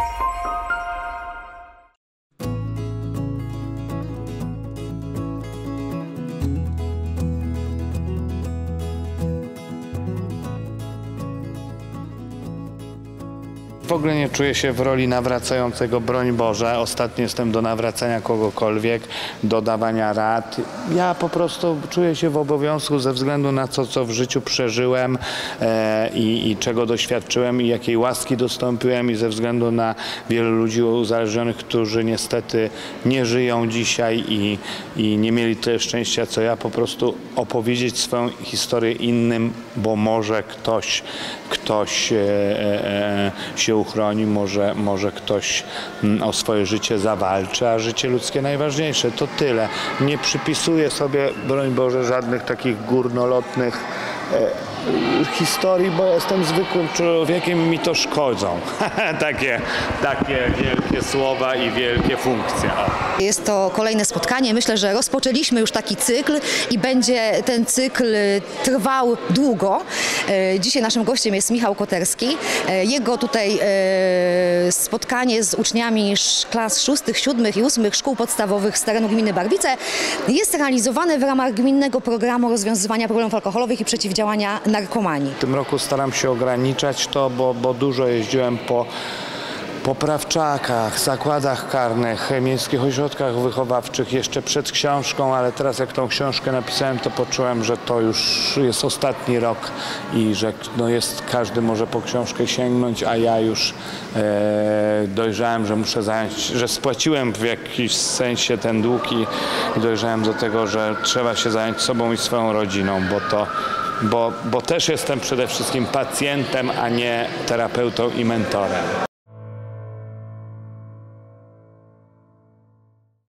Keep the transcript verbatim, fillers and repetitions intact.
W ogóle nie czuję się w roli nawracającego, broń Boże. Ostatnio jestem do nawracania kogokolwiek, do dawania rad. Ja po prostu czuję się w obowiązku ze względu na to, co w życiu przeżyłem e, i, i czego doświadczyłem i jakiej łaski dostąpiłem i ze względu na wielu ludzi uzależnionych, którzy niestety nie żyją dzisiaj i, i nie mieli tyle szczęścia, co ja, po prostu opowiedzieć swoją historię innym, bo może ktoś, ktoś e, e, się uchroni, może, może ktoś o swoje życie zawalczy, a życie ludzkie najważniejsze. To tyle. Nie przypisuję sobie, broń Boże, żadnych takich górnolotnych e, historii, bo jestem zwykłym człowiekiem i mi to szkodzą. takie, takie wielkie słowa i wielkie funkcje. O. Jest to kolejne spotkanie. Myślę, że rozpoczęliśmy już taki cykl i będzie ten cykl trwał długo. Dzisiaj naszym gościem jest Michał Koterski. Jego tutaj spotkanie z uczniami klas szóstych, siódmych i ósmych szkół podstawowych z terenu gminy Barwice jest realizowane w ramach gminnego programu rozwiązywania problemów alkoholowych i przeciwdziałania narkomanii. W tym roku staram się ograniczać to, bo, bo dużo jeździłem po poprawczakach, zakładach karnych, miejskich ośrodkach wychowawczych jeszcze przed książką, ale teraz jak tą książkę napisałem, to poczułem, że to już jest ostatni rok i że no jest, każdy może po książkę sięgnąć, a ja już e, dojrzałem, że muszę zająć, że spłaciłem w jakimś sensie ten dług i, i dojrzałem do tego, że trzeba się zająć sobą i swoją rodziną, bo to Bo, bo też jestem przede wszystkim pacjentem, a nie terapeutą i mentorem.